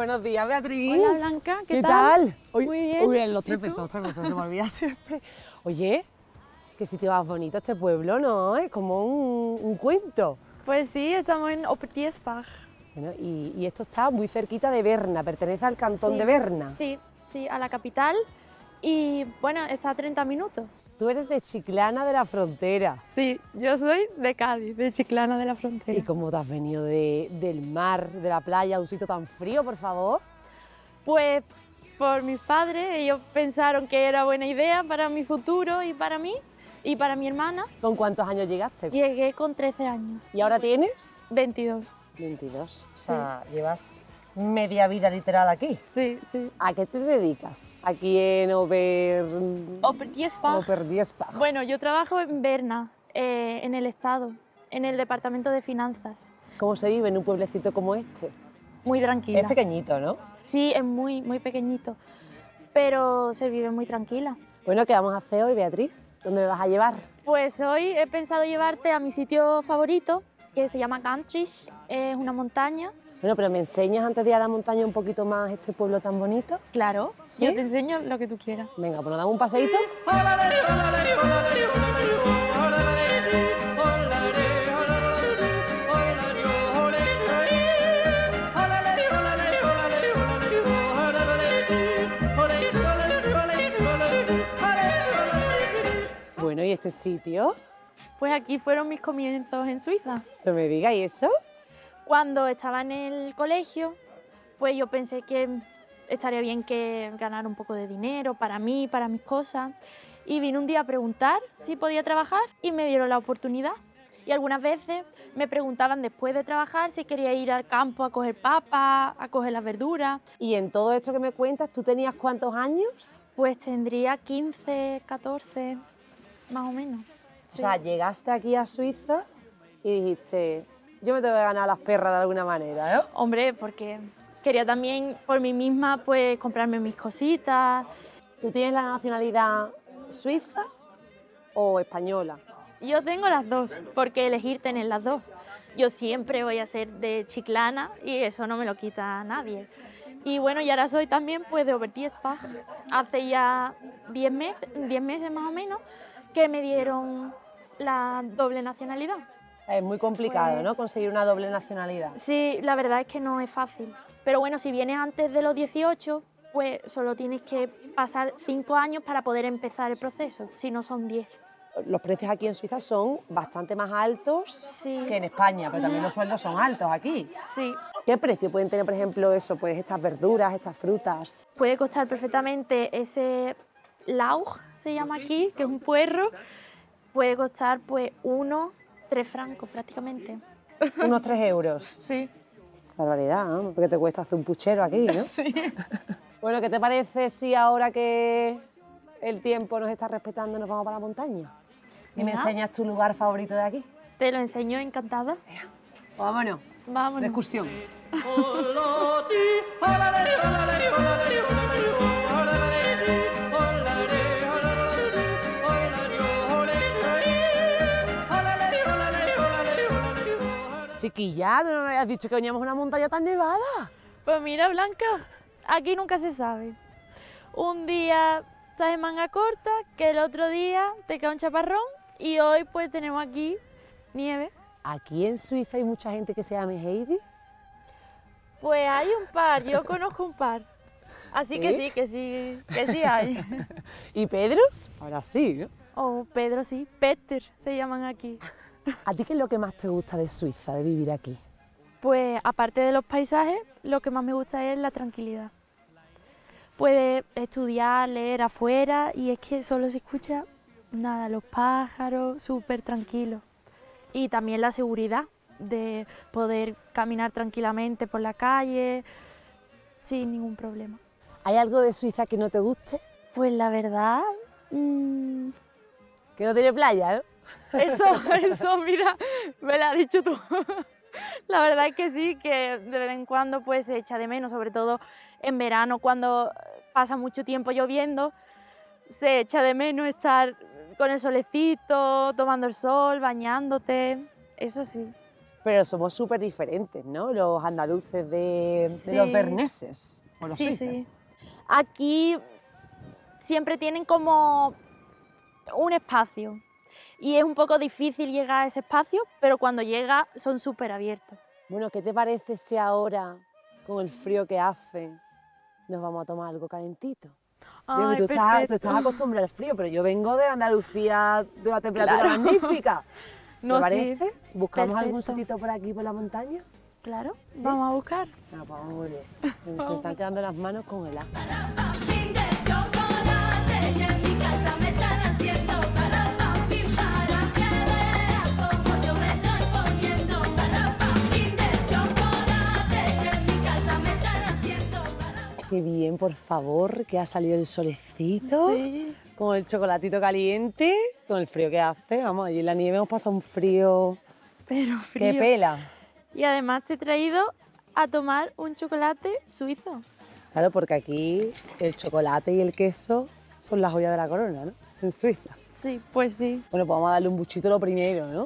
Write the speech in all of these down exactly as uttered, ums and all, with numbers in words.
Buenos días, Beatriz. Hola, Blanca, ¿qué, ¿Qué tal? tal? Uy, Muy bien. Uy, los tres ¿Y tú? besos, los tres besos, se me olvida siempre. Oye, qué sitio más bonito este pueblo, ¿no? Es como un, un cuento. Pues sí, estamos en Oberdiessbach. Bueno, y, y esto está muy cerquita de Berna, pertenece al cantón Sí, de Berna. Sí, sí, a la capital. Y bueno, está a treinta minutos. Tú eres de Chiclana de la Frontera. Sí, yo soy de Cádiz, de Chiclana de la Frontera. ¿Y cómo te has venido de, del mar, de la playa, a un sitio tan frío, por favor? Pues por mis padres, ellos pensaron que era buena idea para mi futuro y para mí y para mi hermana. ¿Con cuántos años llegaste? Llegué con trece años. ¿Y ahora tienes? veintidós. veintidós. O sea, llevas media vida literal aquí. Sí, sí. ¿A qué te dedicas? Aquí en Ober... Oberdiessbach. Oberdiessbach. Bueno, yo trabajo en Berna, eh, en el Estado, en el Departamento de Finanzas. ¿Cómo se vive en un pueblecito como este? Muy tranquila. Es pequeñito, ¿no? Sí, es muy, muy pequeñito, pero se vive muy tranquila. Bueno, ¿qué vamos a hacer hoy, Beatriz? ¿Dónde me vas a llevar? Pues hoy he pensado llevarte a mi sitio favorito, que se llama Gantrich, es una montaña. Bueno, pero ¿me enseñas antes de ir a la montaña un poquito más este pueblo tan bonito? Claro, ¿Sí? yo te enseño lo que tú quieras. Venga, pues nos damos un paseíto. Bueno, ¿y este sitio? Pues aquí fueron mis comienzos en Suiza. No me digas, ¿y eso? Cuando estaba en el colegio, pues yo pensé que estaría bien que ganar un poco de dinero para mí, para mis cosas. Y vine un día a preguntar si podía trabajar y me dieron la oportunidad. Y algunas veces me preguntaban después de trabajar si quería ir al campo a coger papas, a coger las verduras. Y en todo esto que me cuentas, ¿tú tenías cuántos años? Pues tendría quince, catorce, más o menos. O sea, llegaste aquí a Suiza y dijiste, yo me tengo que ganar las perras de alguna manera, ¿no? Hombre, porque quería también por mí misma pues comprarme mis cositas. ¿Tú tienes la nacionalidad suiza o española? Yo tengo las dos, porque elegir tener las dos. Yo siempre voy a ser de Chiclana y eso no me lo quita nadie. Y bueno, y ahora soy también pues de Oberdiessbach. Hace ya diez meses, diez meses más o menos que me dieron la doble nacionalidad. Es muy complicado, Pues- ¿no? Conseguir una doble nacionalidad. Sí, la verdad es que no es fácil. Pero bueno, si vienes antes de los dieciocho, pues solo tienes que pasar cinco años para poder empezar el proceso, si no son diez. Los precios aquí en Suiza son bastante más altos Sí. que en España, pero también los sueldos son altos aquí. Sí, ¿Qué precio pueden tener, por ejemplo, eso, pues estas verduras, estas frutas? puede costar perfectamente ese lauch, se llama aquí, que es un puerro, puede costar pues uno, tres francos prácticamente. Unos tres euros. Sí. Qué barbaridad, ¿no? Porque te cuesta hacer un puchero aquí, ¿no? Sí. Bueno, ¿qué te parece si ahora que el tiempo nos está respetando nos vamos para la montaña? Y me Venga. enseñas tu lugar favorito de aquí. Te lo enseño encantada. Vámonos, de Vámonos. excursión. Chiquilla, ¿tú no me habías dicho que veníamos a una montaña tan nevada? Pues mira, Blanca, aquí nunca se sabe. Un día estás en manga corta, que el otro día te cae un chaparrón y hoy pues tenemos aquí nieve. ¿Aquí en Suiza hay mucha gente que se llame Heidi? Pues hay un par, yo conozco un par. Así que ¿Sí? sí, que sí, que sí hay. ¿Y Pedros? Ahora sí, ¿no? O Pedro sí, Peter se llaman aquí. ¿A ti qué es lo que más te gusta de Suiza, de vivir aquí? Pues aparte de los paisajes, lo que más me gusta es la tranquilidad. Puedes estudiar, leer afuera y es que solo se escucha nada, los pájaros, súper tranquilos. Y también la seguridad de poder caminar tranquilamente por la calle sin ningún problema. ¿Hay algo de Suiza que no te guste? Pues la verdad, mmm, Que no tiene playa, ¿no? eso, eso, mira, me lo has dicho tú. La verdad es que sí, que de vez en cuando pues se echa de menos, sobre todo en verano cuando pasa mucho tiempo lloviendo, se echa de menos estar con el solecito, tomando el sol, bañándote, eso sí. Pero somos súper diferentes, ¿no? Los andaluces de, Sí. de los berneses. O los Sí, suizos. sí. Aquí siempre tienen como un espacio y es un poco difícil llegar a ese espacio, pero cuando llega son súper abiertos. Bueno, ¿qué te parece si ahora, con el frío que hace, nos vamos a tomar algo calentito? Digo, Ay, tú, estás, tú perfecto. estás acostumbrada al frío, pero yo vengo de Andalucía de una temperatura Claro. magnífica. No, ¿Te sí, parece? ¿Buscamos algún perfecto. sitio por aquí, por la montaña? Claro, ¿Sí? vamos a buscar. No, pues vamos muy bien. Se me están quedando las manos congeladas. Pampín de chocolate, que en mi casa me están haciendo para pampín, para que veas cómo yo me estoy poniendo. Para pampín de chocolate, que en mi casa me están haciendo para... Qué bien, por favor, que ha salido el solecito. Sí, Con el chocolatito caliente, con el frío que hace. Vamos, allí en la nieve hemos pasado un frío pero que frío. pela. Y además te he traído a tomar un chocolate suizo. Claro, porque aquí el chocolate y el queso son la joya de la corona, ¿no? En Suiza. Sí, pues sí. Bueno, pues vamos a darle un buchito lo primero, ¿no?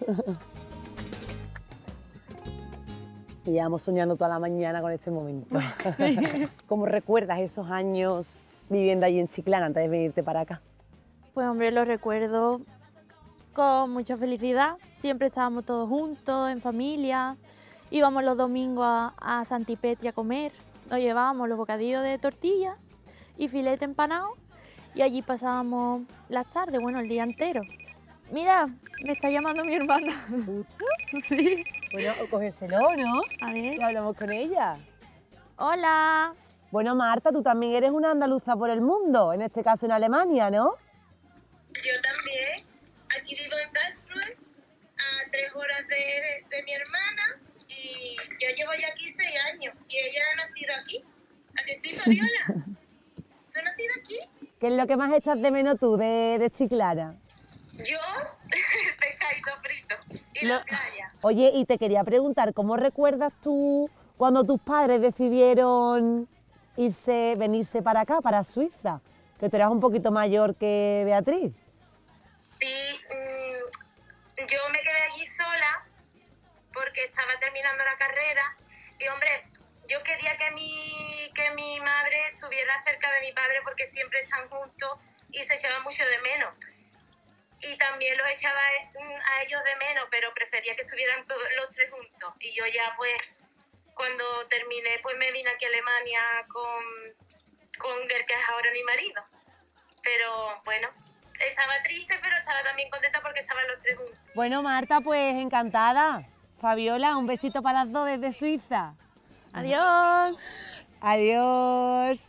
Y llevamos soñando toda la mañana con este momento. Sí. ¿Cómo recuerdas esos años viviendo allí en Chiclana antes de venirte para acá? Pues hombre, lo recuerdo con mucha felicidad. Siempre estábamos todos juntos, en familia. Íbamos los domingos a, a Santipetri a comer. Nos llevábamos los bocadillos de tortilla y filete empanado. Y allí pasábamos las tardes, bueno, el día entero. Mira, me está llamando mi hermana. Sí. Bueno, cógeselo, ¿no? A ver. Y hablamos con ella. Hola. Bueno, Marta, tú también eres una andaluza por el mundo, en este caso en Alemania, ¿no? Yo también. Aquí vivo en Karlsruhe, a tres horas de, de mi hermana, y yo llevo ya aquí seis años, y ella ha nacido aquí. ¿A que sí, Fabiola? ¿Tú has nacido aquí? ¿Qué es lo que más echas de menos tú de, de Chiclana? Yo, el pescadito frito y No. la playa. Oye, y te quería preguntar, ¿cómo recuerdas tú cuando tus padres decidieron irse, venirse para acá, para Suiza? Que tú eras un poquito mayor que Beatriz. Sí, mm, yo me quedé allí sola porque estaba terminando la carrera y, hombre, yo quería que mi, que mi madre estuviera cerca de mi padre porque siempre están juntos y se echaban mucho de menos. Y también los echaba mm, a ellos de menos, pero prefería que estuvieran todos los tres juntos. Y yo ya, pues, cuando terminé, pues me vine aquí a Alemania con, con el que es ahora mi marido. Pero, bueno, estaba triste, pero estaba también contenta porque estaban los tres juntos. Bueno, Marta, pues encantada. Fabiola, un besito para las dos desde Suiza. Adiós. Adiós.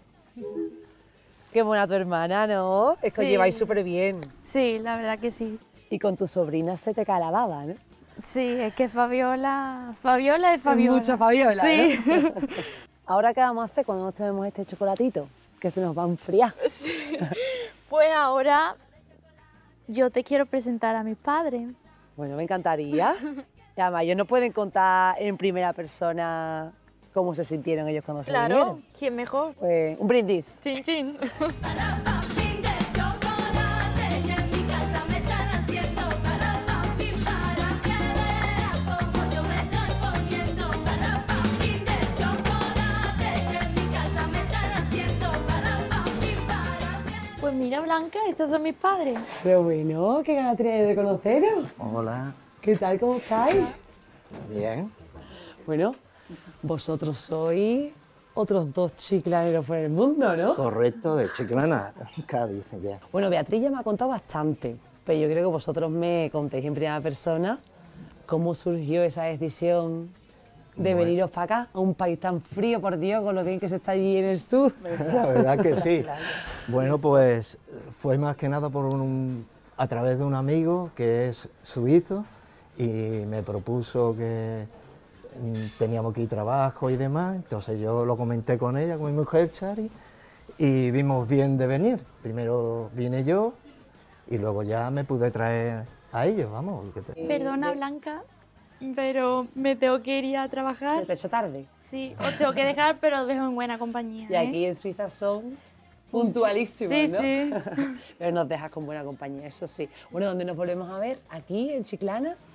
Qué buena tu hermana, ¿no? Es que os Sí. lleváis súper bien. Sí, la verdad que sí. Y con tu sobrina se te cae la baba, ¿no? Sí, es que Fabiola... Fabiola es Fabiola. mucha Fabiola, Sí. Ahora, ¿qué vamos a hacer cuando nos tomemos este chocolatito? Que se nos va a enfriar. Sí. Pues ahora yo te quiero presentar a mis padres. Bueno, me encantaría. Y además, ellos nos pueden contar en primera persona cómo se sintieron ellos cuando se Claro, vinieron. ¿quién mejor? Pues, un brindis. Chin, chin. Para pampín de chocolate, que en mi casa me están haciendo para pampín, para que veas cómo yo me estoy poniendo. Para pampín de chocolate, que en mi casa me están haciendo para pampín, para que... Pues mira, Blanca, estos son mis padres. Pero bueno, qué ganas tenéis de conoceros. Hola, ¿Qué tal? ¿Cómo estáis? bien. Bueno, vosotros sois otros dos chiclaneros por el mundo, ¿no? Correcto, de Chiclana, Cádiz, ya. Bueno, Beatriz ya me ha contado bastante, pero yo creo que vosotros me contéis en primera persona cómo surgió esa decisión de Bueno. veniros para acá, a un país tan frío, por Dios, con lo bien que se está allí en el sur. La verdad que sí. Bueno, pues fue más que nada por un, a través de un amigo que es suizo y me propuso que mm, teníamos que ir trabajo y demás, entonces yo lo comenté con ella, con mi mujer Chari, y vimos bien de venir. Primero vine yo y luego ya me pude traer a ellos, vamos. que te- Perdona, Blanca, pero me tengo que ir a trabajar. Se te ha hecho tarde. Sí, os tengo que dejar, pero os dejo en buena compañía. Y ¿eh? aquí en Suiza son puntualísimos, Sí, ¿no? sí. Pero nos dejas con buena compañía, eso sí. Bueno, ¿dónde nos volvemos a ver? ¿Aquí, en Chiclana?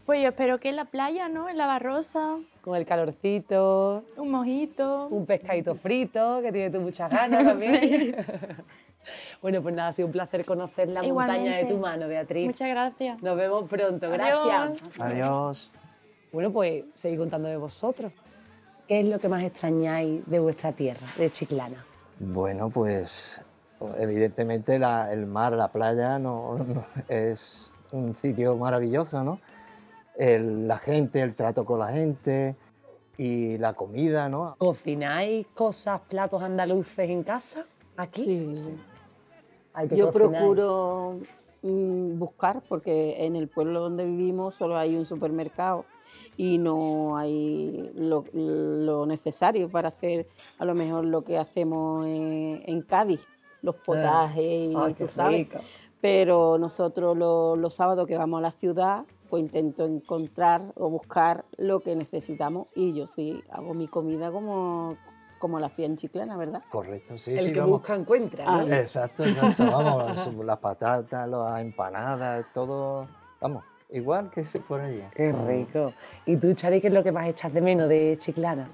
Pues yo espero que en la playa, ¿no? En la Barrosa, Con el calorcito, un mojito. un pescadito frito, que tiene tú muchas ganas también. Bueno, pues nada, ha sido un placer conocer la montaña de Igualmente. tu mano, Beatriz. Muchas gracias. Nos vemos pronto, Adiós. gracias. Adiós. Bueno, pues seguid contando de vosotros. ¿Qué es lo que más extrañáis de vuestra tierra, de Chiclana? Bueno, pues evidentemente la- el mar, la playa, no, no- es un sitio maravilloso, ¿no? El- la gente, el trato con la gente y la comida, ¿no? ¿Cocináis cosas, platos andaluces en casa? ¿Aquí? Sí. Hay que Yo cocinar. procuro mm, buscar, porque en el pueblo donde vivimos solo hay un supermercado y no hay lo, lo necesario para hacer a lo mejor lo que hacemos en, en Cádiz, los potajes y Ay, qué tú sabes. rico. Pero nosotros lo- los sábados que vamos a la ciudad, pues intento encontrar o buscar lo que necesitamos y yo sí hago mi comida como, como la hacía en Chiclana, ¿verdad? Correcto, sí, El sí, que vamos. busca encuentra, ¿no? Ah, Exacto, exacto, vamos, las, las patatas, las empanadas, todo, vamos, igual que si fuera allí. Qué rico. ¿Y tú, Chari, qué es lo que más echas de menos de Chiclana?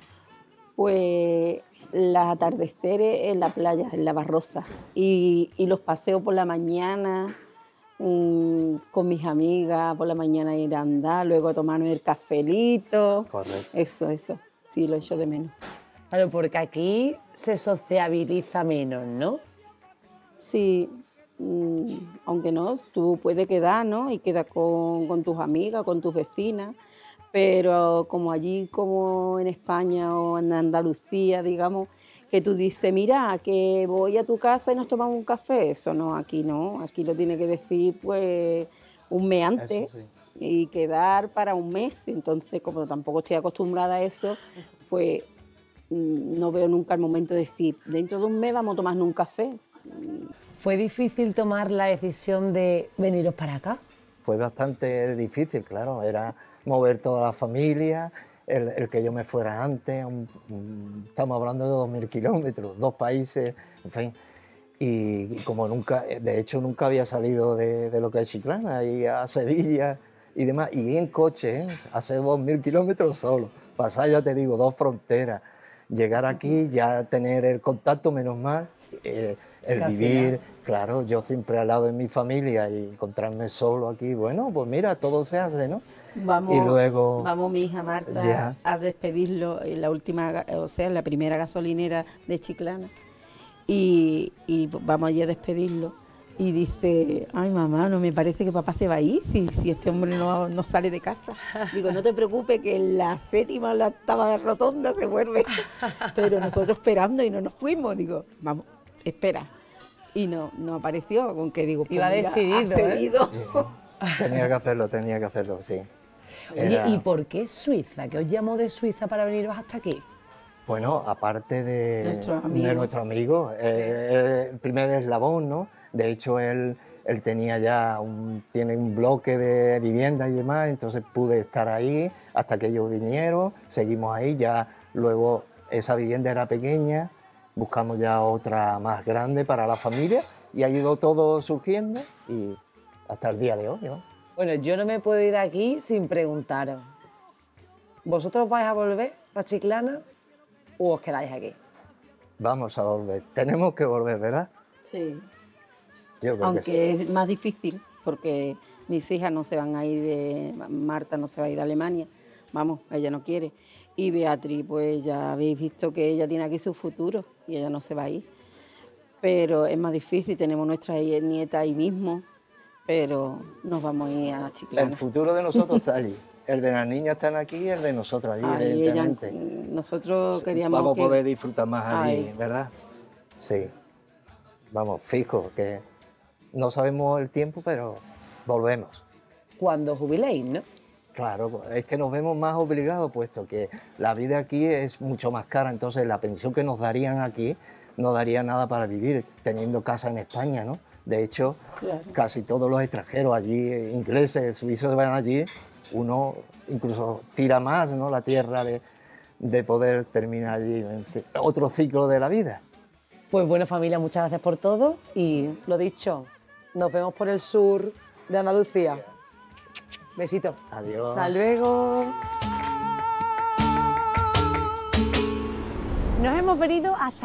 Pues los atardeceres en la playa, en la Barrosa, y, y los paseos por la mañana mm, con mis amigas, por la mañana ir a andar, luego a tomarme el cafelito. Correcto. Eso, eso, sí, lo echo de menos. Claro, porque aquí se sociabiliza menos, ¿no? Sí, mm, aunque no, tú puedes quedar, ¿no? Y quedas con, con tus amigas, con tus vecinas, pero como allí, como en España o en Andalucía, digamos, que tú dices, mira, que voy a tu casa y nos tomamos un café, eso no, aquí no, aquí lo tiene que decir pues un mes antes Eso sí. y quedar para un mes, entonces como tampoco estoy acostumbrada a eso, pues mm, no veo nunca el momento de decir, dentro de un mes vamos a tomarnos un café. ¿Fue difícil tomar la decisión de veniros para acá? Fue bastante difícil, claro, era mover toda la familia, el, el que yo me fuera antes, un- un- estamos hablando de dos mil kilómetros, dos países, en fin, y, y como nunca, de hecho nunca había salido de, de lo que es Chiclana, y a Sevilla y demás, y en coche, ¿eh? Hacer dos mil kilómetros solo, pasar, ya te digo, dos fronteras, llegar aquí, ya tener el contacto, menos mal, eh, el Casi vivir, nada. claro, yo siempre al lado de mi familia y encontrarme solo aquí, bueno, pues mira, todo se hace, ¿no? Vamos, Y luego- vamos mi hija Marta Ya. a despedirlo en la última, ga- o sea, en la primera gasolinera de Chiclana. Y, y vamos allí a despedirlo. Y dice, ay mamá, no me parece que papá se va a ir si, si este hombre no, no sale de casa. Digo, no te preocupes que en la séptima, la octava rotonda se vuelve. Pero nosotros esperando y no nos fuimos. Digo, vamos, espera. Y no, no apareció, con que digo, pues Iba mira, decidido, ha ¿eh? cedido. Tenía que hacerlo, tenía que hacerlo, sí. Oye, Era- ¿y por qué Suiza? ¿Qué os llamó de Suiza para veniros hasta aquí? Bueno, aparte de Nuestro amigo. de nuestro amigo, eh, el primer eslabón, ¿no? De hecho, él, él tenía ya un, tiene un bloque de vivienda y demás, entonces pude estar ahí hasta que ellos vinieron, seguimos ahí, ya luego esa vivienda era pequeña, buscamos ya otra más grande para la familia y ha ido todo surgiendo y hasta el día de hoy, ¿no? Bueno, yo no me puedo ir de aquí sin preguntaros. ¿Vosotros vais a volver a Chiclana o os quedáis aquí? Vamos a volver, tenemos que volver, ¿verdad? Sí. Yo creo que Aunque sí. es más difícil, porque mis hijas no se van a ir de... Marta no se va a ir de Alemania, vamos, ella no quiere. Y Beatriz, pues ya habéis visto que ella tiene aquí su futuro y ella no se va a ir. Pero es más difícil, tenemos nuestra nieta ahí mismo, pero nos vamos a ir a Chiclana. El futuro de nosotros está allí. El de las niñas están aquí y el de nosotros allí, Ahí ella- evidentemente. nosotros queríamos Vamos que... a poder disfrutar más allí, Ahí. ¿verdad? Sí. Vamos, fijo, que no sabemos el tiempo, pero volvemos. Cuando jubiléis, ¿no? Claro, es que nos vemos más obligados, puesto que la vida aquí es mucho más cara, entonces la pensión que nos darían aquí no daría nada para vivir, teniendo casa en España, ¿no? De hecho, Claro. casi todos los extranjeros allí, ingleses, suizos, van allí, uno incluso tira más, ¿no? La tierra de, de poder terminar allí en fin, otro ciclo de la vida. Pues bueno, familia, muchas gracias por todo y lo dicho, nos vemos por el sur de Andalucía. Besito. Adiós. Hasta luego. Nos hemos venido hasta